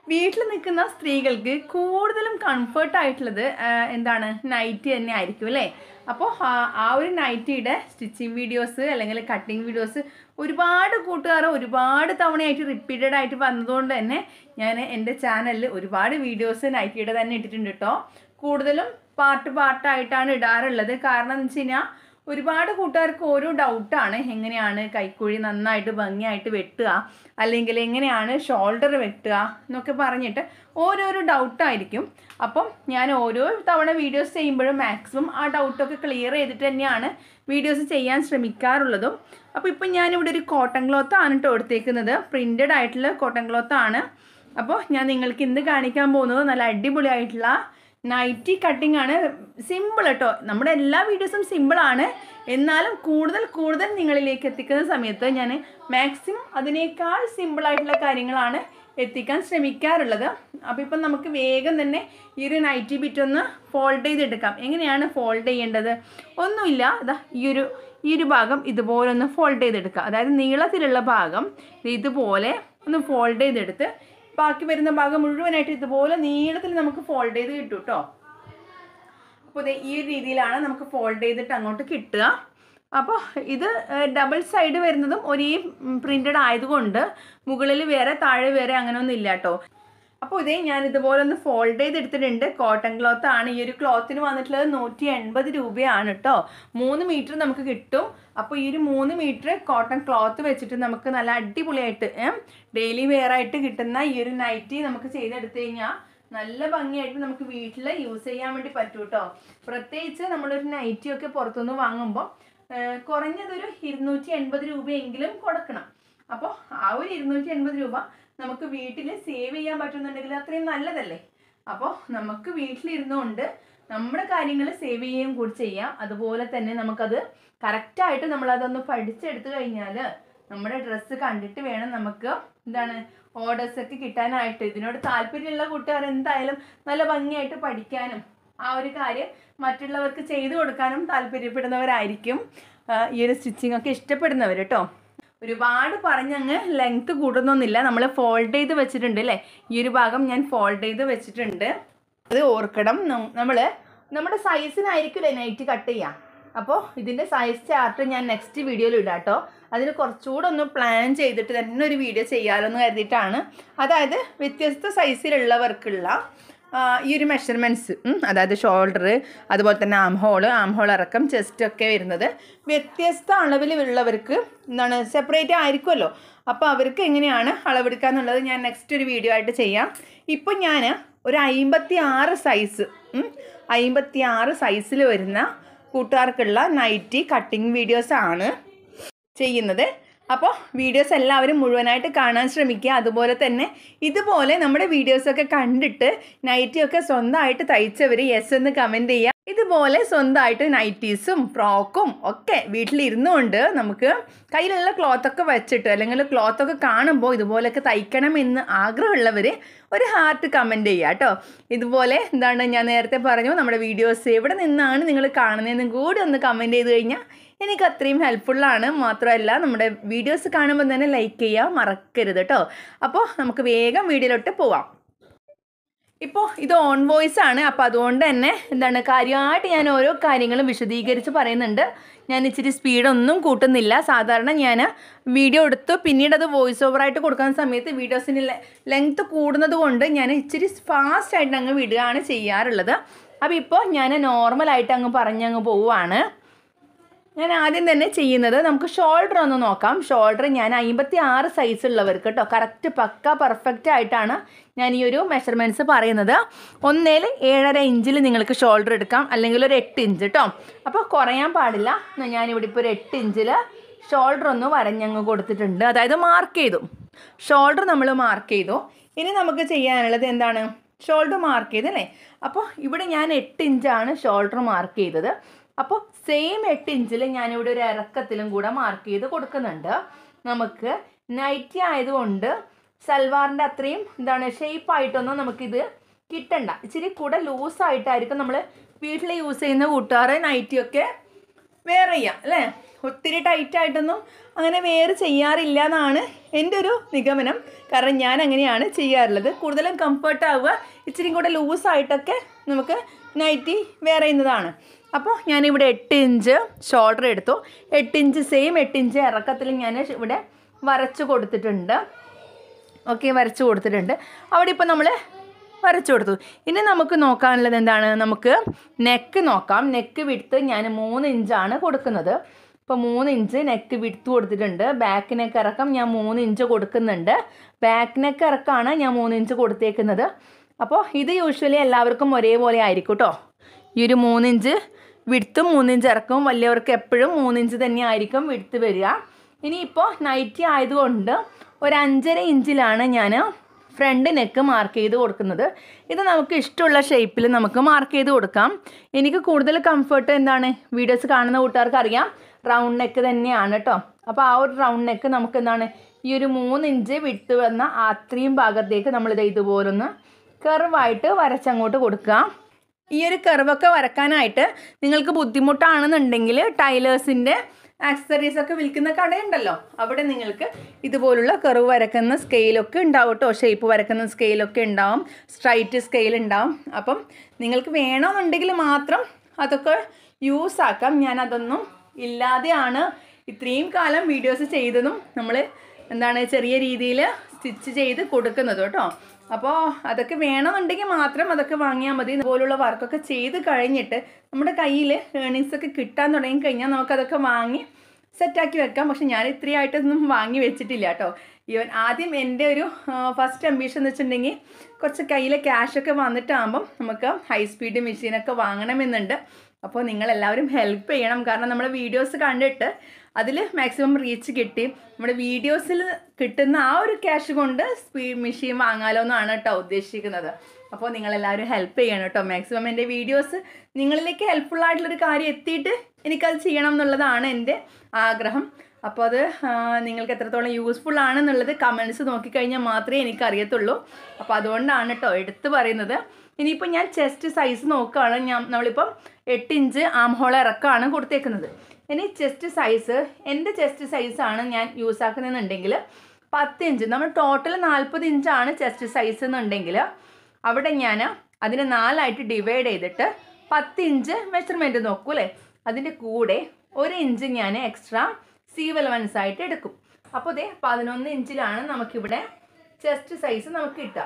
വീട്ടിൽ നിൽക്കുന്ന സ്ത്രീകൾക്ക് കൂടുതലും കംഫർട്ടായിട്ടുള്ളത് എന്താണ് നൈറ്റി തന്നെ ആയിരിക്കും അല്ലേ. അപ്പോൾ ആ ഒരു നൈറ്റിയുടെ സ്റ്റിച്ചിങ് വീഡിയോസ് അല്ലെങ്കിൽ കട്ടിങ് വീഡിയോസ് ഒരുപാട് കൂട്ടുകാർ ഒരുപാട് തവണയായിട്ട് റിപ്പീറ്റഡ് ആയിട്ട് വന്നതുകൊണ്ട് തന്നെ ഞാൻ എൻ്റെ ചാനലിൽ ഒരുപാട് വീഡിയോസ് നൈറ്റിയുടെ തന്നെ ഇട്ടിട്ടുണ്ട് കേട്ടോ. കൂടുതലും പാർട്ടായിട്ടാണ് ഇടാറുള്ളത്. കാരണം എന്ന് വെച്ച് കഴിഞ്ഞാൽ ഒരുപാട് കൂട്ടുകാർക്ക് ഓരോ ഡൗട്ടാണ്, എങ്ങനെയാണ് കൈക്കുഴി നന്നായിട്ട് ഭംഗിയായിട്ട് വെട്ടുക, അല്ലെങ്കിൽ എങ്ങനെയാണ് ഷോൾഡർ വെട്ടുക എന്നൊക്കെ പറഞ്ഞിട്ട് ഓരോരോ ഡൗട്ടായിരിക്കും. അപ്പം ഞാൻ ഓരോ തവണ വീഡിയോസ് ചെയ്യുമ്പോഴും മാക്സിമം ആ ഡൗട്ടൊക്കെ ക്ലിയർ ചെയ്തിട്ട് തന്നെയാണ് വീഡിയോസ് ചെയ്യാൻ ശ്രമിക്കാറുള്ളതും. അപ്പോൾ ഇപ്പം ഞാനിവിടെ ഒരു കോട്ടൺ ക്ലോത്താണ് കേട്ടോ എടുത്തേക്കുന്നത്, പ്രിൻറ്റഡ് ആയിട്ടുള്ള കോട്ടൺ ക്ലോത്താണ്. അപ്പോൾ ഞാൻ നിങ്ങൾക്ക് ഇന്ന് കാണിക്കാൻ പോകുന്നത് നല്ല അടിപൊളിയായിട്ടുള്ള നൈറ്റി കട്ടിംഗ് ആണ്. സിമ്പിൾ കേട്ടോ, നമ്മുടെ എല്ലാ വീഡിയോസും സിമ്പിളാണ്, എന്നാലും കൂടുതൽ നിങ്ങളിലേക്ക് എത്തിക്കുന്ന സമയത്ത് ഞാൻ മാക്സിമം അതിനേക്കാൾ സിമ്പിളായിട്ടുള്ള കാര്യങ്ങളാണ് എത്തിക്കാൻ ശ്രമിക്കാറുള്ളത്. അപ്പോൾ ഇപ്പം നമുക്ക് വേഗം തന്നെ ഈ ഒരു നൈറ്റി ബിറ്റ് ഒന്ന് ഫോൾഡ് ചെയ്തെടുക്കാം. എങ്ങനെയാണ് ഫോൾഡ് ചെയ്യേണ്ടത്? ഒന്നുമില്ല, ഇതാ ഈ ഒരു ഭാഗം ഇതുപോലെ ഒന്ന് ഫോൾഡ് ചെയ്തെടുക്കുക. അതായത് നീളത്തിലുള്ള ഭാഗം ഇതുപോലെ ഒന്ന് ഫോൾഡ് ചെയ്തെടുത്ത് ബാക്കി വരുന്ന ഭാഗം മുഴുവനായിട്ട് ഇതുപോലെ നീളത്തിൽ നമുക്ക് ഫോൾഡ് ചെയ്ത് കിട്ടും കേട്ടോ. അപ്പോൾ ഈ ഒരു രീതിയിലാണ് നമുക്ക് ഫോൾഡ് ചെയ്തിട്ട് അങ്ങോട്ട് കിട്ടുക. അപ്പോൾ ഇത് ഡബിൾ സൈഡ് വരുന്നതും ഒരേ പ്രിൻറ്റഡ് ആയതുകൊണ്ട് മുകളിൽ വേറെ താഴെ വേറെ അങ്ങനെയൊന്നും ഇല്ല കേട്ടോ. അപ്പോൾ ഞാൻ ഇതുപോലെ ഒന്ന് ഫോൾഡ് ചെയ്തെടുത്തിട്ടുണ്ട്. കോട്ടൺ ക്ലോത്ത് ആണ്. ഈ ഒരു ക്ലോത്തിന് വന്നിട്ടുള്ളത് 180 രൂപയാണ് കേട്ടോ. 3 മീറ്റർ നമുക്ക് കിട്ടും. അപ്പോൾ ഈ ഒരു 3 മീറ്റർ കോട്ടൺ ക്ലോത്ത് വെച്ചിട്ട് നമുക്ക് നല്ല അടിപൊളിയായിട്ട് ഡെയിലി വെയർ ആയിട്ട് കിട്ടുന്ന ഈ ഒരു നൈറ്റി നമുക്ക് ചെയ്തെടുത്തു കഴിഞ്ഞാൽ നല്ല ഭംഗിയായിട്ട് നമുക്ക് വീട്ടിൽ യൂസ് ചെയ്യാൻ വേണ്ടി പറ്റും കേട്ടോ. പ്രത്യേകിച്ച് നമ്മളൊരു നൈറ്റിയൊക്കെ പുറത്തുനിന്ന് വാങ്ങുമ്പോൾ കുറഞ്ഞതൊരു 280 രൂപയെങ്കിലും കൊടുക്കണം. അപ്പോൾ ആ ഒരു 280 രൂപ നമുക്ക് വീട്ടിൽ സേവ് ചെയ്യാൻ പറ്റുന്നുണ്ടെങ്കിൽ അത്രയും നല്ലതല്ലേ. അപ്പോൾ നമുക്ക് വീട്ടിലിരുന്നുകൊണ്ട് നമ്മുടെ കാര്യങ്ങൾ സേവ് ചെയ്യുകയും കൂടി ചെയ്യാം. അതുപോലെ തന്നെ നമുക്കത് കറക്റ്റായിട്ട് നമ്മളതൊന്ന് പഠിച്ചെടുത്തു കഴിഞ്ഞാൽ നമ്മുടെ ഡ്രസ്സ് കണ്ടിട്ട് വേണം നമുക്ക് ഓർഡേഴ്സൊക്കെ കിട്ടാനായിട്ട്. ഇതിനോട് താല്പര്യമുള്ള കൂട്ടുകാർ എന്തായാലും നല്ല ഭംഗിയായിട്ട് പഠിക്കാനും ആ ഒരു കാര്യം മറ്റുള്ളവർക്ക് ചെയ്തു കൊടുക്കാനും താല്പര്യപ്പെടുന്നവരായിരിക്കും ഈ ഒരു സ്റ്റിച്ചിങ് ഒക്കെ ഇഷ്ടപ്പെടുന്നവർ കേട്ടോ. ഒരുപാട് പറഞ്ഞങ്ങ് ലെങ്ത്ത് കൂടുന്നൊന്നുമില്ല. നമ്മൾ ഫോൾഡ് ചെയ്ത് വെച്ചിട്ടുണ്ട് അല്ലേ, ഈ ഒരു ഭാഗം ഞാൻ ഫോൾഡ് ചെയ്ത് വെച്ചിട്ടുണ്ട്. അത് ഓർക്കണം, നമ്മുടെ സൈസിനായിരിക്കില്ലേ നൈറ്റ് കട്ട് ചെയ്യാം. അപ്പോൾ ഇതിൻ്റെ സൈസ് ചാർട്ട് ഞാൻ നെക്സ്റ്റ് വീഡിയോയിൽ ഇടാം കേട്ടോ. അതിന് കുറച്ചുകൂടെ ഒന്ന് പ്ലാൻ ചെയ്തിട്ട് തന്നെ ഒരു വീഡിയോ ചെയ്യാമല്ലോ എന്ന് കരുതിയിട്ടാണ്. അതായത് വ്യത്യസ്ത സൈസിലുള്ളവർക്കുള്ള ഈ ഒരു മെഷർമെൻറ്റ്സ്, അതായത് ഷോൾഡർ, അതുപോലെ തന്നെ ആം ഹോൾ ഇറക്കം, ചെസ്റ്റൊക്കെ വരുന്നത് വ്യത്യസ്ത അളവിലുള്ളവർക്ക് സെപ്പറേറ്റ് ആയിരിക്കുമല്ലോ. അപ്പോൾ അവർക്ക് എങ്ങനെയാണ് അളവെടുക്കുക എന്നുള്ളത് ഞാൻ നെക്സ്റ്റ് ഒരു വീഡിയോ ആയിട്ട് ചെയ്യാം. ഇപ്പോൾ ഞാൻ ഒരു 56 സൈസ് 56 സൈസിൽ വരുന്ന കൂട്ടുകാർക്കുള്ള നൈറ്റി കട്ടിങ് വീഡിയോസാണ് ചെയ്യുന്നത്. അപ്പോൾ വീഡിയോസ് എല്ലാവരും മുഴുവനായിട്ട് കാണാൻ ശ്രമിക്കുക. അതുപോലെ തന്നെ ഇതുപോലെ നമ്മുടെ വീഡിയോസൊക്കെ കണ്ടിട്ട് നൈറ്റിയൊക്കെ സ്വന്തമായിട്ട് തയ്ച്ചവർ യെസ് എന്ന് കമൻറ്റ് ചെയ്യുക. ഇതുപോലെ സ്വന്തമായിട്ട് നൈറ്റീസും ഫ്രോക്കും ഒക്കെ വീട്ടിലിരുന്നുകൊണ്ട് നമുക്ക് കയ്യിലുള്ള ക്ലോത്തൊക്കെ വെച്ചിട്ട് അല്ലെങ്കിൽ ക്ലോത്തൊക്കെ കാണുമ്പോൾ ഇതുപോലെയൊക്കെ തയ്ക്കണമെന്ന് ആഗ്രഹമുള്ളവർ ഒരു ഹാർട്ട് കമൻറ്റ് ചെയ്യുക കേട്ടോ. ഇതുപോലെ ഞാൻ നേരത്തെ പറഞ്ഞു, നമ്മുടെ വീഡിയോസ് എവിടെ നിന്നാണ് നിങ്ങൾ കാണുന്നതെന്നും കൂടി ഒന്ന് കമൻറ്റ് ചെയ്ത് കഴിഞ്ഞാൽ എനിക്ക് അത്രയും ഹെൽപ്ഫുള്ളാണ്. മാത്രമല്ല നമ്മുടെ വീഡിയോസ് കാണുമ്പോൾ തന്നെ ലൈക്ക് ചെയ്യുക മറക്കരുത് കേട്ടോ. അപ്പോൾ നമുക്ക് വേഗം വീഡിയോയിലോട്ട് പോവാം. ഇപ്പോൾ ഇത് ഓൺ വോയിസ് ആണ്. അപ്പോൾ അതുകൊണ്ട് തന്നെ കാര്യമായിട്ട് ഞാൻ ഓരോ കാര്യങ്ങളും വിശദീകരിച്ച് പറയുന്നുണ്ട്. ഞാൻ ഇച്ചിരി സ്പീഡൊന്നും കൂട്ടുന്നില്ല. സാധാരണ ഞാൻ വീഡിയോ എടുത്ത് പിന്നീട് അത് വോയിസ് ഓവറായിട്ട് കൊടുക്കുന്ന സമയത്ത് വീഡിയോസിന് ലെങ്ത്ത് കൂടുന്നത് കൊണ്ട് ഞാൻ ഇച്ചിരി ഫാസ്റ്റായിട്ട് അങ്ങ് വിടുകയാണ് ചെയ്യാറുള്ളത്. അപ്പോൾ ഇപ്പോൾ ഞാൻ നോർമലായിട്ട് അങ്ങ് പറഞ്ഞങ്ങ് പോവുകയാണ്. ഞാൻ ആദ്യം തന്നെ ചെയ്യുന്നത് നമുക്ക് ഷോൾഡർ ഒന്ന് നോക്കാം. ഷോൾഡർ ഞാൻ 56 സൈസുള്ളവർക്ക് കേട്ടോ, കറക്റ്റ് പക്ക പെർഫെക്റ്റ് ആയിട്ടാണ് ഞാൻ ഈ ഒരു മെഷർമെൻറ്റ്സ് പറയുന്നത്. 1.7 ഇഞ്ചിൽ നിങ്ങൾക്ക് ഷോൾഡർ എടുക്കാം, അല്ലെങ്കിൽ ഒരു 8 ഇഞ്ച് കേട്ടോ. അപ്പോൾ കുറയാൻ പാടില്ല. ഞാനിവിടെ ഇപ്പോൾ ഒരു 8 ഇഞ്ചിൽ ഷോൾഡർ ഒന്ന് വരഞ്ഞങ്ങ് കൊടുത്തിട്ടുണ്ട്. അതായത് മാർക്ക് ചെയ്തു, ഷോൾഡർ നമ്മൾ മാർക്ക് ചെയ്തു. ഇനി നമുക്ക് ചെയ്യാനുള്ളത് ഷോൾഡർ മാർക്ക് ചെയ്തല്ലേ. അപ്പോൾ ഇവിടെ ഞാൻ 8 ഇഞ്ചാണ് ഷോൾഡർ മാർക്ക് ചെയ്തത്. അപ്പോൾ സെയിം 8 ഇഞ്ചിൽ ഞാനിവിടെ ഒരു ഇറക്കത്തിലും കൂടെ മാർക്ക് ചെയ്ത് കൊടുക്കുന്നുണ്ട്. നമുക്ക് നൈറ്റി ആയതുകൊണ്ട് സൽവാറിൻ്റെ അത്രയും ഷേപ്പായിട്ടൊന്നും നമുക്കിത് കിട്ടണ്ട. ഇച്ചിരി കൂടെ ലൂസായിട്ടായിരിക്കും നമ്മൾ വീട്ടിൽ യൂസ് ചെയ്യുന്ന കൂട്ടുകാർ നൈറ്റിയൊക്കെ വെയർ ചെയ്യാം അല്ലേ. ഒത്തിരി ടൈറ്റായിട്ടൊന്നും അങ്ങനെ വെയർ ചെയ്യാറില്ല എന്നാണ് എൻ്റെ ഒരു നിഗമനം. കാരണം ഞാൻ അങ്ങനെയാണ് ചെയ്യാറുള്ളത്. കൂടുതലും കംഫർട്ടാവുക, ഇച്ചിരി കൂടെ ലൂസായിട്ടൊക്കെ നമുക്ക് നൈറ്റി വെയർ ചെയ്യുന്നതാണ്. അപ്പോൾ ഞാനിവിടെ 8 ഇഞ്ച് ഷോൾഡർ എടുത്തു. 8 ഇഞ്ച് സെയിം 8 ഇഞ്ച് ഇറക്കത്തിൽ ഞാൻ ഇവിടെ വരച്ചു കൊടുത്തിട്ടുണ്ട്. ഓക്കെ, വരച്ചു കൊടുത്തിട്ടുണ്ട്. അവിടെ ഇപ്പോൾ നമ്മൾ വരച്ചു കൊടുത്തു. ഇനി നമുക്ക് നോക്കാനുള്ളത് എന്താണ്? നമുക്ക് നെക്ക് നോക്കാം. നെക്ക് വിഡ്ത്ത് ഞാൻ 3 ഇഞ്ചാണ് കൊടുക്കുന്നത്. ഇപ്പോൾ 3 ഇഞ്ച് നെക്ക് വിഡ്ത്ത് കൊടുത്തിട്ടുണ്ട്. ബാക്ക് നെക്ക് ഇറക്കം ഞാൻ 3 ഇഞ്ച് കൊടുക്കുന്നുണ്ട്. ബാക്ക് നെക്ക് ഇറക്കമാണ് ഞാൻ 3 ഇഞ്ച് കൊടുത്തേക്കുന്നത്. അപ്പോൾ ഇത് യൂഷ്വലി എല്ലാവർക്കും ഒരേപോലെ ആയിരിക്കും കേട്ടോ. ഈ ഒരു 3 ഇഞ്ച് വിഡ്ത്തും 3 ഇഞ്ച് ഇറക്കവും വലിയവർക്ക് എപ്പോഴും 3 ഇഞ്ച് തന്നെ ആയിരിക്കും വിഡ്ത്ത് വരിക. ഇനിയിപ്പോൾ നൈറ്റി ആയതുകൊണ്ട് ഒരു 5.5 ഇഞ്ചിലാണ് ഞാൻ ഫ്രണ്ട് നെക്ക് മാർക്ക് ചെയ്ത് കൊടുക്കുന്നത്. ഇത് നമുക്ക് ഇഷ്ടമുള്ള ഷേപ്പിൽ നമുക്ക് മാർക്ക് ചെയ്ത് കൊടുക്കാം. എനിക്ക് കൂടുതൽ കംഫർട്ട് എന്താണ്, വീഡിയോസ് കാണുന്ന കൂട്ടുകാർക്ക് അറിയാം, റൗണ്ട് നെക്ക് തന്നെയാണ് കേട്ടോ. അപ്പോൾ ആ ഒരു റൗണ്ട് നെക്ക് നമുക്ക് എന്താണ്, ഈ ഒരു 3 ഇഞ്ച് വിഡ്ത്ത് വന്ന അത്രയും ഭാഗത്തേക്ക് നമ്മളിത് ഇതുപോലൊന്ന് കർവായിട്ട് വരച്ചങ്ങോട്ട് കൊടുക്കുക. ഈ ഒരു കർവൊക്കെ വരക്കാനായിട്ട് നിങ്ങൾക്ക് ബുദ്ധിമുട്ടാണെന്നുണ്ടെങ്കിൽ ടൈലേഴ്സിൻ്റെ ആക്സസറീസൊക്കെ വിൽക്കുന്ന കടയുണ്ടല്ലോ, അവിടെ നിങ്ങൾക്ക് ഇതുപോലുള്ള കർവ് വരക്കുന്ന സ്കെയിലൊക്കെ ഉണ്ടാവും കേട്ടോ. ഷേപ്പ് വരക്കുന്ന സ്കെയിലൊക്കെ ഉണ്ടാവും, സ്ട്രൈറ്റ് സ്കെയിൽ ഉണ്ടാവും. അപ്പം നിങ്ങൾക്ക് വേണമെന്നുണ്ടെങ്കിൽ മാത്രം അതൊക്കെ യൂസ് ആക്കാം. ഞാനതൊന്നും ഇല്ലാതെയാണ് ഇത്രയും കാലം വീഡിയോസ് ചെയ്തതും നമ്മൾ എന്താണ് ചെറിയ രീതിയിൽ സ്റ്റിച്ച് ചെയ്ത് കൊടുക്കുന്നത് കേട്ടോ. അപ്പോൾ അതൊക്കെ വേണമെന്നുണ്ടെങ്കിൽ മാത്രം അതൊക്കെ വാങ്ങിയാൽ മതി. ഇതുപോലുള്ള വർക്കൊക്കെ ചെയ്ത് കഴിഞ്ഞിട്ട് നമ്മുടെ കയ്യിൽ ഏണിങ്സൊക്കെ കിട്ടാൻ തുടങ്ങി കഴിഞ്ഞാൽ നമുക്കതൊക്കെ വാങ്ങി സെറ്റാക്കി വെക്കാം. പക്ഷെ ഞാൻ ഇത്രയായിട്ടൊന്നും വാങ്ങി വെച്ചിട്ടില്ല കേട്ടോ. ഈവൻ ആദ്യം എൻ്റെ ഒരു ഫസ്റ്റ് അംബീഷൻ എന്ന് വെച്ചിട്ടുണ്ടെങ്കിൽ കുറച്ച് കയ്യിൽ ക്യാഷൊക്കെ വന്നിട്ടാകുമ്പം നമുക്ക് ഹൈ സ്പീഡ് മെഷീനൊക്കെ വാങ്ങണമെന്നുണ്ട്. അപ്പോൾ നിങ്ങളെല്ലാവരും ഹെൽപ്പ് ചെയ്യണം. കാരണം നമ്മുടെ വീഡിയോസ് കണ്ടിട്ട് അതിൽ മാക്സിമം റീച്ച് കിട്ടി നമ്മുടെ വീഡിയോസിൽ കിട്ടുന്ന ആ ഒരു ക്യാഷ് കൊണ്ട് സ്പീഡ് മെഷീൻ വാങ്ങാലോ എന്നാണ് കേട്ടോ ഉദ്ദേശിക്കുന്നത്. അപ്പോൾ നിങ്ങളെല്ലാവരും ഹെൽപ്പ് ചെയ്യണം കേട്ടോ. മാക്സിമം എൻ്റെ വീഡിയോസ് നിങ്ങളിലേക്ക് ഹെൽപ്ഫുള്ളായിട്ടുള്ളൊരു കാര്യം എത്തിയിട്ട് എനിക്കത് ചെയ്യണം എന്നുള്ളതാണ് എൻ്റെ ആഗ്രഹം. അപ്പോൾ അത് നിങ്ങൾക്ക് എത്രത്തോളം യൂസ്ഫുൾ ആണെന്നുള്ളത് കമൻറ്റ്സ് നോക്കിക്കഴിഞ്ഞാൽ മാത്രമേ എനിക്കറിയത്തുള്ളൂ. അപ്പോൾ അതുകൊണ്ടാണ് കേട്ടോ എടുത്ത് പറയുന്നത്. ഇനിയിപ്പോൾ ഞാൻ ചെസ്റ്റ് സൈസ് നോക്കുകയാണ്. നമ്മളിപ്പം 8 ഇഞ്ച് ആം ഹോൾ ഇറക്കമാണ് കൊടുത്തേക്കുന്നത്. ഇനി ചെസ്റ്റ് സൈസ്, എൻ്റെ ചെസ്റ്റ് സൈസാണ് ഞാൻ യൂസ് ആക്കുന്നതെന്നുണ്ടെങ്കിൽ 10 ഇഞ്ച്. നമ്മൾ ടോട്ടൽ 40 ഇഞ്ചാണ് ചെസ്റ്റ് സൈസ് എന്നുണ്ടെങ്കിൽ അവിടെ ഞാൻ അതിനെ 4ആയിട്ട് ഡിവൈഡ് ചെയ്തിട്ട് 10 ഇഞ്ച് മെഷർമെൻറ്റ് നോക്കൂ അല്ലേ. അതിൻ്റെ കൂടെ 1 ഇഞ്ച് ഞാൻ എക്സ്ട്രാ സീം അലവൻസ് ആയിട്ട് എടുക്കും. അപ്പോൾ ഇതേ 11 ഇഞ്ചിലാണ് നമുക്കിവിടെ ചെസ്റ്റ് സൈസ് നമുക്ക് കിട്ടുക.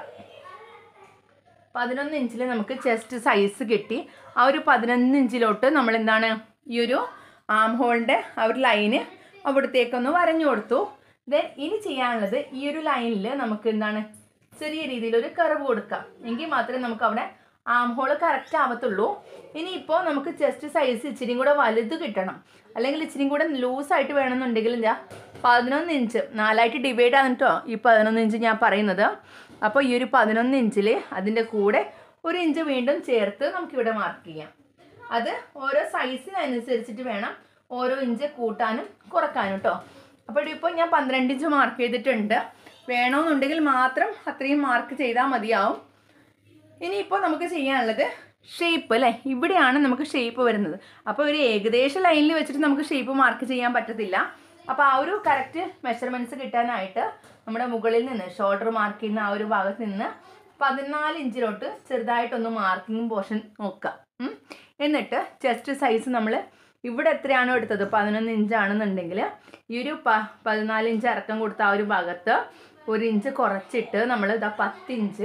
11 ഇഞ്ചിൽ നമുക്ക് ചെസ്റ്റ് സൈസ് കിട്ടി. ആ ഒരു 11 ഇഞ്ചിലോട്ട് നമ്മൾ എന്താണ് ഈ ഒരു ആം ഹോളിൻ്റെ ആ ഒരു ലൈന് അവിടത്തേക്കൊന്ന് വരഞ്ഞു കൊടുത്തു. ദെൻ ഇനി ചെയ്യാനുള്ളത് ഈ ഒരു ലൈനിൽ നമുക്ക് എന്താണ് ചെറിയ രീതിയിലൊരു കർവ് കൊടുക്കാം. എങ്കിൽ മാത്രമേ നമുക്ക് അവിടെ ആം ഹോൾ കറക്റ്റ് ആവത്തുള്ളൂ. ഇനിയിപ്പോൾ നമുക്ക് ചെസ്റ്റ് സൈസ് ഇച്ചിരി കൂടെ വലുത് കിട്ടണം, അല്ലെങ്കിൽ ഇച്ചിരി കൂടെ ലൂസായിട്ട് വേണമെന്നുണ്ടെങ്കിൽ 11 ഇഞ്ച് 4ആയിട്ട് ഡിവൈഡ് ആണെട്ടോ ഈ 11 ഇഞ്ച് ഞാൻ പറയുന്നത്. അപ്പോൾ ഈ ഒരു 11 ഇഞ്ചിൽ അതിൻ്റെ കൂടെ 1 ഇഞ്ച് വീണ്ടും ചേർത്ത് നമുക്കിവിടെ മാർക്ക് ചെയ്യാം. അത് ഓരോ സൈസിനനുസരിച്ചിട്ട് വേണം ഓരോ ഇഞ്ച് കൂട്ടാനും കുറക്കാനും കേട്ടോ. അപ്പോൾ ഇപ്പോൾ ഞാൻ 12 ഇഞ്ച് മാർക്ക് ചെയ്തിട്ടുണ്ട്. വേണമെന്നുണ്ടെങ്കിൽ മാത്രം അത്രയും മാർക്ക് ചെയ്താൽ മതിയാവും. ഇനിയിപ്പോൾ നമുക്ക് ചെയ്യാനുള്ളത് ഷേപ്പ് അല്ലേ. ഇവിടെയാണ് നമുക്ക് ഷേപ്പ് വരുന്നത്. അപ്പോൾ ഒരു ഏകദേശ ലൈനിൽ വെച്ചിട്ട് നമുക്ക് ഷേപ്പ് മാർക്ക് ചെയ്യാൻ പറ്റത്തില്ല. അപ്പോൾ ആ ഒരു കറക്റ്റ് മെഷർമെൻറ്റ്സ് കിട്ടാനായിട്ട് നമ്മുടെ മുകളിൽ നിന്ന് ഷോൾഡർ മാർക്ക് ചെയ്യുന്ന ആ ഒരു ഭാഗത്ത് നിന്ന് 14 ഇഞ്ചിലോട്ട് ചെറുതായിട്ടൊന്ന് മാർക്കിംഗ് പോർഷൻ നോക്കുക. എന്നിട്ട് ചെസ്റ്റ് സൈസ് നമ്മൾ ഇവിടെ എത്രയാണോ എടുത്തത് 11 ഇഞ്ചാണെന്നുണ്ടെങ്കിൽ ഈ ഒരു 14 ഇഞ്ച് ഇറക്കം കൊടുത്ത ആ ഒരു ഭാഗത്ത് 1 ഇഞ്ച് കുറച്ചിട്ട് നമ്മൾ ഇതാ 10 ഇഞ്ച്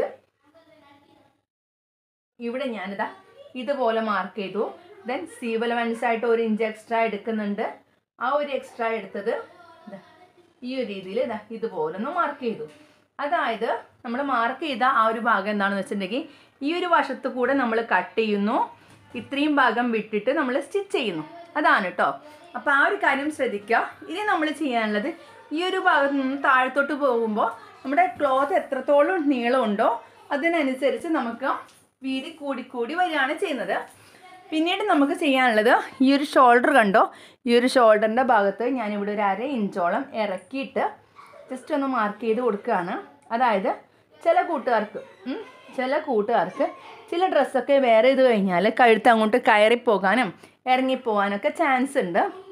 ഇവിടെ ഞാനിതാ ഇതുപോലെ മാർക്ക് ചെയ്തു. ദെൻ സീം അലവൻസ് ആയിട്ട് 1 ഇഞ്ച് എക്സ്ട്രാ എടുക്കുന്നുണ്ട്. ആ ഒരു എക്സ്ട്രാ എടുത്തത് ഈ ഒരു രീതിയിൽ ഇതാ ഇതുപോലൊന്ന് മാർക്ക് ചെയ്തു. അതായത് നമ്മൾ മാർക്ക് ചെയ്ത ആ ഒരു ഭാഗം എന്താണെന്ന് വെച്ചിട്ടുണ്ടെങ്കിൽ ഈ ഒരു വശത്ത് കൂടെ നമ്മൾ കട്ട് ചെയ്യുന്നു, ഇത്രയും ഭാഗം വിട്ടിട്ട് നമ്മൾ സ്റ്റിച്ച് ചെയ്യുന്നു. അതാണ് കേട്ടോ. അപ്പോൾ ആ ഒരു കാര്യം ശ്രദ്ധിക്കുക. ഇനി നമ്മൾ ചെയ്യാനുള്ളത് ഈ ഒരു ഭാഗത്ത് നിന്ന് താഴത്തോട്ട് പോകുമ്പോൾ നമ്മുടെ ക്ലോത്ത് എത്രത്തോളം നീളമുണ്ടോ അതിനനുസരിച്ച് നമുക്ക് വീതി കൂടി വരികയാണ് ചെയ്യുന്നത്. പിന്നീട് നമുക്ക് ചെയ്യാനുള്ളത് ഈ ഒരു ഷോൾഡർ കണ്ടോ, ഈ ഒരു ഷോൾഡറിൻ്റെ ഭാഗത്ത് ഞാനിവിടെ ഒരു 1/2 ഇഞ്ചോളം ഇറക്കിയിട്ട് ജസ്റ്റ് ഒന്ന് മാർക്ക് ചെയ്ത് കൊടുക്കുകയാണ്. അതായത് ചില കൂട്ടുകാർക്ക് ചില ഡ്രസ്സൊക്കെ വെയർ ചെയ്ത് കഴിഞ്ഞാൽ കഴുത്ത് അങ്ങോട്ട് കയറിപ്പോകാനും ഇറങ്ങിപ്പോകാനൊക്കെ ചാൻസ് ഉണ്ട്.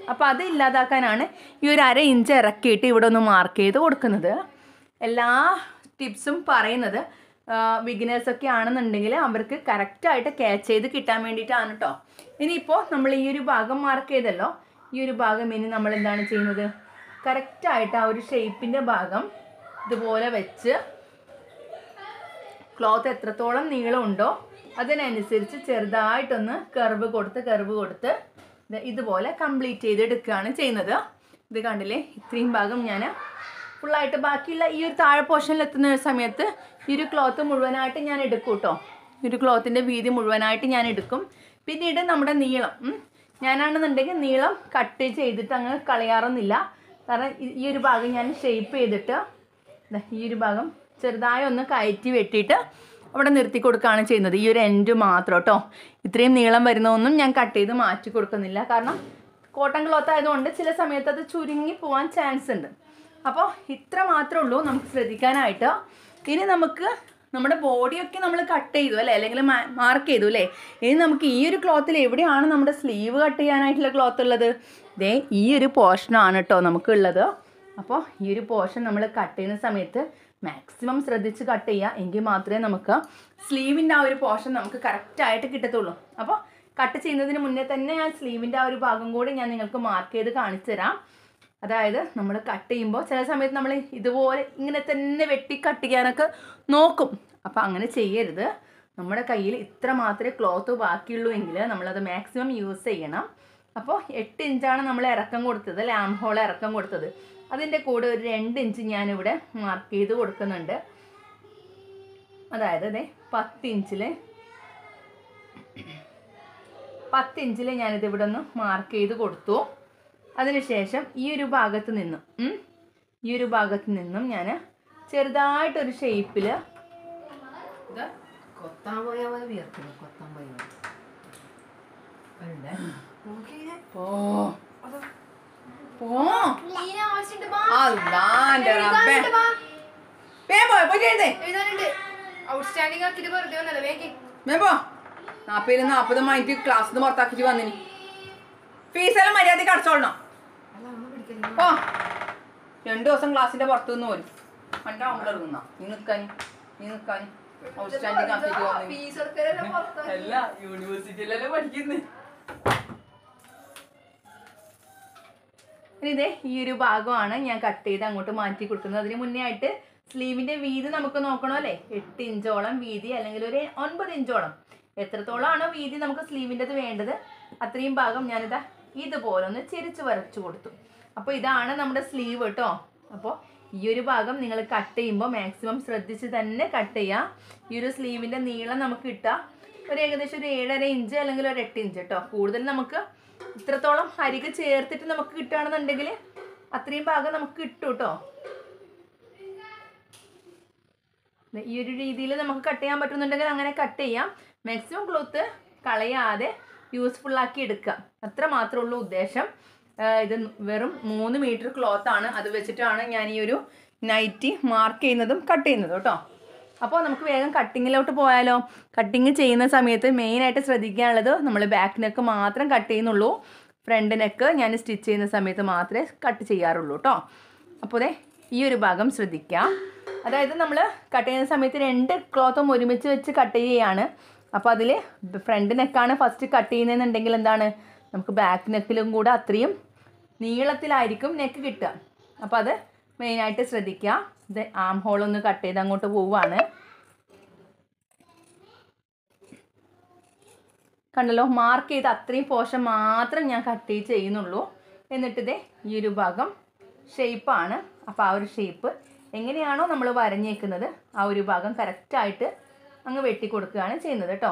അപ്പോൾ അത് ഇല്ലാതാക്കാനാണ് ഈ ഒരു 1/2 ഇഞ്ച് ഇറക്കിയിട്ട് ഇവിടെ ഒന്ന് മാർക്ക് ചെയ്ത് കൊടുക്കുന്നത്. എല്ലാ ടിപ്സും പറയുന്നത് ബിഗിനേഴ്സൊക്കെ ആണെന്നുണ്ടെങ്കിൽ അവർക്ക് കറക്റ്റായിട്ട് ക്യാച്ച് ചെയ്ത് കിട്ടാൻ വേണ്ടിയിട്ടാണ് കേട്ടോ. ഇനിയിപ്പോൾ നമ്മൾ ഈ ഒരു ഭാഗം മാർക്ക് ചെയ്തല്ലോ, ഈ ഒരു ഭാഗം ഇനി നമ്മൾ എന്താണ് ചെയ്യുന്നത്, കറക്റ്റായിട്ട് ആ ഒരു ഷേപ്പിൻ്റെ ഭാഗം ഇതുപോലെ വെച്ച് ക്ലോത്ത് എത്രത്തോളം നീളമുണ്ടോ അതിനനുസരിച്ച് ചെറുതായിട്ടൊന്ന് കർവ് കൊടുത്ത് ഇതുപോലെ കംപ്ലീറ്റ് ചെയ്തെടുക്കുകയാണ് ചെയ്യുന്നത്. ഇത് കണ്ടില്ലേ, ഇത്രയും ഭാഗം ഞാൻ ഫുള്ളായിട്ട് ബാക്കിയുള്ള ഈ ഒരു താഴെ പോർഷനിൽ എത്തുന്ന സമയത്ത് ഈ ഒരു ക്ലോത്ത് മുഴുവനായിട്ട് ഞാൻ എടുക്കും കേട്ടോ. ഈ ഒരു ക്ലോത്തിൻ്റെ വീതി മുഴുവനായിട്ട് ഞാൻ എടുക്കും. പിന്നീട് നമ്മുടെ നീളം ഞാനാണെന്നുണ്ടെങ്കിൽ നീളം കട്ട് ചെയ്തിട്ട് അങ്ങ് കളയാറൊന്നുമില്ല. കാരണം ഈ ഒരു ഭാഗം ഞാൻ ഷേപ്പ് ചെയ്തിട്ട് ഈ ഒരു ഭാഗം ചെറുതായി ഒന്ന് കയറ്റി വെട്ടിയിട്ട് അവിടെ നിർത്തി കൊടുക്കുകയാണ് ചെയ്യുന്നത്. ഈ ഒരു എൻഡ് മാത്രം കേട്ടോ. ഇത്രയും നീളം വരുന്നതൊന്നും ഞാൻ കട്ട് ചെയ്ത് മാറ്റി കൊടുക്കുന്നില്ല. കാരണം കോട്ടൺ ക്ലോത്ത് ആയതുകൊണ്ട് ചില സമയത്ത് അത് ചുരുങ്ങി പോകാൻ ചാൻസ് ഉണ്ട്. അപ്പോൾ ഇത്ര മാത്രമേ ഉള്ളൂ നമുക്ക് ശ്രദ്ധിക്കാനായിട്ട്. ഇനി നമുക്ക് നമ്മുടെ ബോഡിയൊക്കെ നമ്മൾ കട്ട് ചെയ്തു അല്ലേ, അല്ലെങ്കിൽ മാർക്ക് ചെയ്തു അല്ലേ. ഇനി നമുക്ക് ഈ ഒരു ക്ലോത്തിൽ എവിടെയാണ് നമ്മുടെ സ്ലീവ് കട്ട് ചെയ്യാനായിട്ടുള്ള ക്ലോത്ത് ഉള്ളത്? ദേ ഈ ഒരു പോർഷനാണ് കേട്ടോ നമുക്കുള്ളത്. അപ്പോൾ ഈ ഒരു പോർഷൻ നമ്മൾ കട്ട് ചെയ്യുന്ന സമയത്ത് മാക്സിമം ശ്രദ്ധിച്ച് കട്ട് ചെയ്യുക. എങ്കിൽ മാത്രമേ നമുക്ക് സ്ലീവിൻ്റെ ആ ഒരു പോർഷൻ നമുക്ക് കറക്റ്റായിട്ട് കിട്ടത്തുള്ളൂ. അപ്പോൾ കട്ട് ചെയ്യുന്നതിന് മുന്നേ തന്നെ ഞാൻ സ്ലീവിൻ്റെ ആ ഒരു ഭാഗം കൂടി ഞാൻ നിങ്ങൾക്ക് മാർക്ക് ചെയ്ത് കാണിച്ചു തരാം. അതായത് നമ്മൾ കട്ട് ചെയ്യുമ്പോൾ ചില സമയത്ത് നമ്മൾ ഇതുപോലെ ഇങ്ങനെ തന്നെ വെട്ടി കട്ട് ചെയ്യാനൊക്കെ നോക്കും. അപ്പോൾ അങ്ങനെ ചെയ്യരുത്. നമ്മുടെ കയ്യിൽ ഇത്ര മാത്രമേ ക്ലോത്ത് ബാക്കിയുള്ളൂ എങ്കിൽ നമ്മളത് മാക്സിമം യൂസ് ചെയ്യണം. അപ്പോൾ 8 ഇഞ്ചാണ് നമ്മൾ ഇറക്കം കൊടുത്തത്, ലാം ഹോൾ ഇറക്കം കൊടുത്തത്. അതിൻ്റെ കൂടെ ഒരു 2 ഇഞ്ച് ഞാനിവിടെ മാർക്ക് ചെയ്ത് കൊടുക്കുന്നുണ്ട്. അതായത് 10 ഇഞ്ചിൽ ഞാനിത് ഇവിടെ ഒന്ന് മാർക്ക് ചെയ്ത് കൊടുത്തു. അതിനുശേഷം ഈ ഒരു ഭാഗത്ത് നിന്നും ഞാൻ ചെറുതായിട്ടൊരു ഷേപ്പിൽ ഔട്ട്സ്റ്റാൻഡിംഗ് 40 മിനിറ്റ് ക്ലാസ്സിന് പുറത്താക്കിട്ട് വന്നിന്. ഫീസെല്ലാം മര്യാദയ്ക്ക് അടച്ചോളണം. 2 ദിവസം ക്ലാസ്സിന്റെ പുറത്തു നിന്ന് പോലും മറ്റാ ഇറങ്ങുന്ന നീ നിൽക്കാൻ ഔട്ട്സ്റ്റാൻഡിംഗ് ആക്കിട്ട് വന്നു. അല്ല യൂണിവേഴ്സിറ്റിയിലല്ലേ പഠിക്കുന്നത്. ഇതേ ഈ ഒരു ഭാഗമാണ് ഞാൻ കട്ട് ചെയ്ത് അങ്ങോട്ട് മാറ്റി കൊടുക്കുന്നത്. അതിന് മുന്നേ ആയിട്ട് സ്ലീവിന്റെ വീതി നമുക്ക് നോക്കണോ അല്ലേ. 8 ഇഞ്ചോളം വീതി അല്ലെങ്കിൽ ഒരു 9 ഇഞ്ചോളം എത്രത്തോളമാണോ വീതി നമുക്ക് സ്ലീവിൻ്റെത് വേണ്ടത് അത്രയും ഭാഗം ഞാനിതാ ഇതുപോലെ ഒന്ന് ചെരിച്ച് വരച്ചു കൊടുത്തു. അപ്പോൾ ഇതാണ് നമ്മുടെ സ്ലീവ് കേട്ടോ. അപ്പോൾ ഈ ഒരു ഭാഗം നിങ്ങൾ കട്ട് ചെയ്യുമ്പോൾ മാക്സിമം ശ്രദ്ധിച്ച് തന്നെ കട്ട് ചെയ്യുക. ഈ ഒരു സ്ലീവിൻ്റെ നീളം നമുക്ക് കിട്ടുക ഒരു ഏകദേശം ഒരു 7.5 ഇഞ്ച് അല്ലെങ്കിൽ ഒരു 8 ഇഞ്ച് കേട്ടോ. കൂടുതൽ നമുക്ക് ഇത്രത്തോളം അരികെ ചേർത്തിട്ട് നമുക്ക് കിട്ടുകയാണെന്നുണ്ടെങ്കിൽ അത്രയും ഭാഗം നമുക്ക് കിട്ടും കേട്ടോ. ഈ ഒരു രീതിയിൽ നമുക്ക് കട്ട് ചെയ്യാൻ പറ്റുന്നുണ്ടെങ്കിൽ അങ്ങനെ കട്ട് ചെയ്യാം. മാക്സിമം ക്ലോത്ത് കളയാതെ യൂസ്ഫുള്ളാക്കി എടുക്കുക, അത്ര മാത്രമേ ഉള്ളൂ ഉദ്ദേശം. ഇത് വെറും 3 മീറ്റർ ക്ലോത്താണ്. അത് വെച്ചിട്ടാണ് ഞാൻ ഈ ഒരു നൈറ്റി മാർക്ക് ചെയ്യുന്നതും കട്ട് ചെയ്യുന്നതും കേട്ടോ. അപ്പോൾ നമുക്ക് വേഗം കട്ടിങ്ങിലോട്ട് പോയാലോ. കട്ടിങ് ചെയ്യുന്ന സമയത്ത് മെയിനായിട്ട് ശ്രദ്ധിക്കാനുള്ളത് നമ്മൾ ബാക്ക് നെക്ക് മാത്രം കട്ട് ചെയ്യുന്നുള്ളൂ. ഫ്രണ്ട് നെക്ക് ഞാൻ സ്റ്റിച്ച് ചെയ്യുന്ന സമയത്ത് മാത്രമേ കട്ട് ചെയ്യാറുള്ളൂ കേട്ടോ. അപ്പോൾ ഈ ഒരു ഭാഗം ശ്രദ്ധിക്കാം. അതായത് നമ്മൾ കട്ട് ചെയ്യുന്ന സമയത്ത് 2 ക്ലോത്തും ഒരുമിച്ച് വെച്ച് കട്ട് ചെയ്യുകയാണ്. അപ്പോൾ അതിൽ ഫ്രണ്ട് നെക്കാണ് ഫസ്റ്റ് കട്ട് ചെയ്യുന്നതെന്നുണ്ടെങ്കിൽ എന്താണ് നമുക്ക് ബാക്ക് നെക്കിലും കൂടെ അത്രയും നീളത്തിലായിരിക്കും നെക്ക് കിട്ടുക. അപ്പോൾ അത് മെയിനായിട്ട് ശ്രദ്ധിക്കുക. ഇത് ആം ഹോളൊന്ന് കട്ട് ചെയ്ത് അങ്ങോട്ട് പോവുകയാണ്. കണ്ടല്ലോ, മാർക്ക് ചെയ്ത് അത്രയും പോർഷൻ മാത്രം ഞാൻ കട്ട് ചെയ്യുന്നുള്ളൂ. എന്നിട്ടിത് ഈ ഒരു ഭാഗം ഷേപ്പാണ്. അപ്പോൾ ആ ഒരു ഷേപ്പ് എങ്ങനെയാണോ നമ്മൾ വരഞ്ഞേക്കുന്നത് ആ ഒരു ഭാഗം കറക്റ്റായിട്ട് അങ്ങ് വെട്ടി കൊടുക്കുകയാണ് ചെയ്യുന്നത് കേട്ടോ.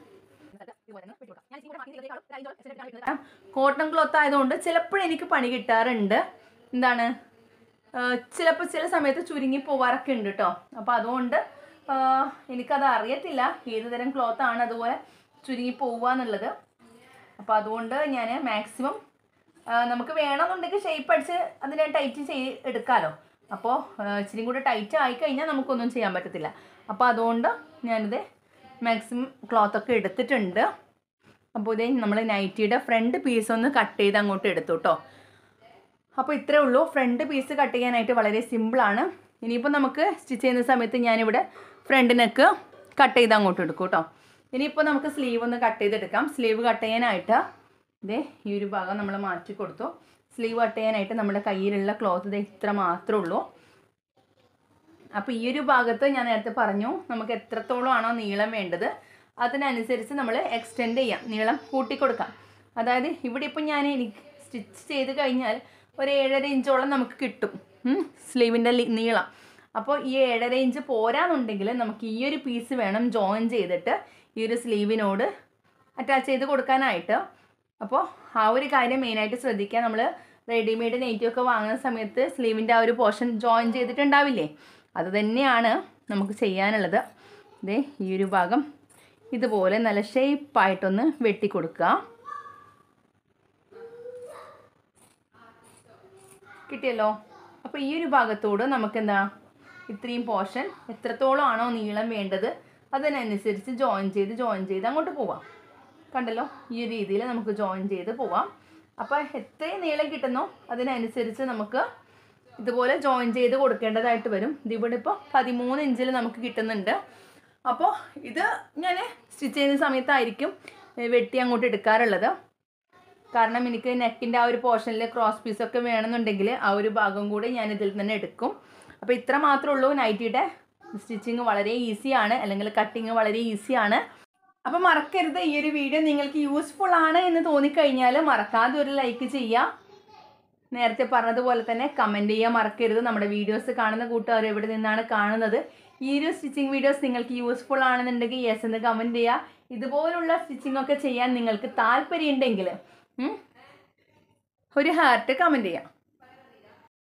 കോട്ടൺ ക്ലോത്ത് ആയതുകൊണ്ട് ചിലപ്പോഴും എനിക്ക് പണി കിട്ടാറുണ്ട്. എന്താണ് ചിലപ്പോൾ ചില സമയത്ത് ചുരുങ്ങി പോവാറൊക്കെ ഉണ്ട് കേട്ടോ. അപ്പോൾ അതുകൊണ്ട് എനിക്കത് അറിയത്തില്ല ഏത് തരം ക്ലോത്താണ് അതുപോലെ ചുരുങ്ങി പോവുക എന്നുള്ളത്. അപ്പോൾ അതുകൊണ്ട് ഞാൻ മാക്സിമം നമുക്ക് വേണമെന്നുണ്ടെങ്കിൽ ഷേപ്പ് അടിച്ച് അതിനെ ടൈറ്റ് എടുക്കാമല്ലോ. അപ്പോൾ ഇച്ചിരി കൂടെ ടൈറ്റ് ആയിക്കഴിഞ്ഞാൽ നമുക്കൊന്നും ചെയ്യാൻ പറ്റത്തില്ല. അപ്പോൾ അതുകൊണ്ട് ഞാനിത് മാക്സിമം ക്ലോത്തൊക്കെ എടുത്തിട്ടുണ്ട്. അപ്പോൾ ഇതേ നമ്മൾ നൈറ്റിയുടെ ഫ്രണ്ട് പീസ് ഒന്ന് കട്ട് ചെയ്ത് അങ്ങോട്ട് എടുത്തു കേട്ടോ. അപ്പോൾ ഇത്രേ ഉള്ളൂ. ഫ്രണ്ട് പീസ് കട്ട് ചെയ്യാനായിട്ട് വളരെ സിമ്പിളാണ്. ഇനിയിപ്പോൾ നമുക്ക് സ്റ്റിച്ച് ചെയ്യുന്ന സമയത്ത് ഞാനിവിടെ ഫ്രണ്ട് നെക്ക് കട്ട് ചെയ്ത് അങ്ങോട്ട് എടുക്കും കേട്ടോ. ഇനിയിപ്പോൾ നമുക്ക് സ്ലീവ് ഒന്ന് കട്ട് ചെയ്തെടുക്കാം. സ്ലീവ് കട്ട് ചെയ്യാനായിട്ട് ഇതേ ഈ ഒരു ഭാഗം നമ്മൾ മാറ്റി കൊടുത്തു. സ്ലീവ് കട്ട് ചെയ്യാനായിട്ട് നമ്മുടെ കയ്യിലുള്ള ക്ലോത്ത് ഇതേ ഇത്ര മാത്രമേ ഉള്ളൂ. അപ്പോൾ ഈ ഒരു ഭാഗത്ത് ഞാൻ നേരത്തെ പറഞ്ഞു നമുക്ക് എത്രത്തോളം ആണോ നീളം വേണ്ടത് അതിനനുസരിച്ച് നമ്മൾ എക്സ്റ്റെൻഡ് ചെയ്യാം, നീളം കൂട്ടിക്കൊടുക്കാം. അതായത് ഇവിടെ ഇപ്പോൾ ഞാൻ സ്റ്റിച്ച് ചെയ്ത് കഴിഞ്ഞാൽ ഒരു 7.5 ഇഞ്ചോളം നമുക്ക് കിട്ടും സ്ലീവിൻ്റെ നീളം. അപ്പോൾ ഈ 7.5 ഇഞ്ച് പോരാന്നുണ്ടെങ്കിൽ നമുക്ക് ഈ ഒരു പീസ് വേണം ജോയിൻ ചെയ്തിട്ട് ഈ ഒരു സ്ലീവിനോട് അറ്റാച്ച് ചെയ്ത് കൊടുക്കാനായിട്ട്. അപ്പോൾ ആ ഒരു കാര്യം മെയിനായിട്ട് ശ്രദ്ധിക്കുക. നമ്മൾ റെഡിമെയ്ഡ് നെയ്റ്റിയൊക്കെ വാങ്ങുന്ന സമയത്ത് സ്ലീവിൻ്റെ ആ ഒരു പോർഷൻ ജോയിൻ ചെയ്തിട്ടുണ്ടാവില്ലേ, അത് തന്നെയാണ് നമുക്ക് ചെയ്യാനുള്ളത്. ഇതേ ഈ ഒരു ഭാഗം ഇതുപോലെ നല്ല ഷേപ്പായിട്ടൊന്ന് വെട്ടിക്കൊടുക്കുക. കിട്ടിയല്ലോ. അപ്പോൾ ഈ ഒരു ഭാഗത്തോട് നമുക്കെന്താ ഇത്രയും പോർഷൻ എത്രത്തോളം ആണോ നീളം വേണ്ടത് അതിനനുസരിച്ച് ജോയിൻ ചെയ്ത് അങ്ങോട്ട് പോവാം. കണ്ടല്ലോ, ഈ ഒരു രീതിയിൽ നമുക്ക് ജോയിൻ ചെയ്ത് പോവാം. അപ്പോൾ എത്രയും നീളം കിട്ടുന്നോ അതിനനുസരിച്ച് നമുക്ക് ഇതുപോലെ ജോയിൻ ചെയ്ത് കൊടുക്കേണ്ടതായിട്ട് വരും. ഇതിവിടെ ഇപ്പോൾ 13 ഇഞ്ചിൽ നമുക്ക് കിട്ടുന്നുണ്ട്. അപ്പോൾ ഇത് ഞാൻ സ്റ്റിച്ച് ചെയ്യുന്ന സമയത്തായിരിക്കും വെട്ടി അങ്ങോട്ട് എടുക്കാറുള്ളത്. കാരണം എനിക്ക് നെക്കിൻ്റെ ആ ഒരു പോർഷനിൽ ക്രോസ് പീസൊക്കെ വേണമെന്നുണ്ടെങ്കിൽ ആ ഒരു ഭാഗം കൂടി ഞാൻ ഇതിൽ തന്നെ എടുക്കും. അപ്പോൾ ഇത്ര മാത്രമേ ഉള്ളൂ. നൈറ്റിയുടെ സ്റ്റിച്ചിങ് വളരെ ഈസിയാണ്, അല്ലെങ്കിൽ കട്ടിങ് വളരെ ഈസിയാണ്. അപ്പോൾ മറക്കരുത്, ഈ ഒരു വീഡിയോ നിങ്ങൾക്ക് യൂസ്ഫുൾ ആണ് എന്ന് തോന്നിക്കഴിഞ്ഞാൽ മറക്കാതെ ഒരു ലൈക്ക് ചെയ്യുക. നേരത്തെ പറഞ്ഞതുപോലെ തന്നെ കമൻറ്റ് ചെയ്യാൻ മറക്കരുത്. നമ്മുടെ വീഡിയോസ് കാണുന്ന കൂട്ടുകാർ എവിടെ നിന്നാണ് കാണുന്നത്, ഈ ഒരു സ്റ്റിച്ചിങ് വീഡിയോസ് നിങ്ങൾക്ക് യൂസ്ഫുൾ ആണെന്നുണ്ടെങ്കിൽ യെസ് എന്ന് കമൻറ്റ് ചെയ്യുക. ഇതുപോലുള്ള സ്റ്റിച്ചിങ് ഒക്കെ ചെയ്യാൻ നിങ്ങൾക്ക് താല്പര്യം ഉണ്ടെങ്കിൽ ഒരു ഹാർട്ട് കമൻറ്റ് ചെയ്യാം.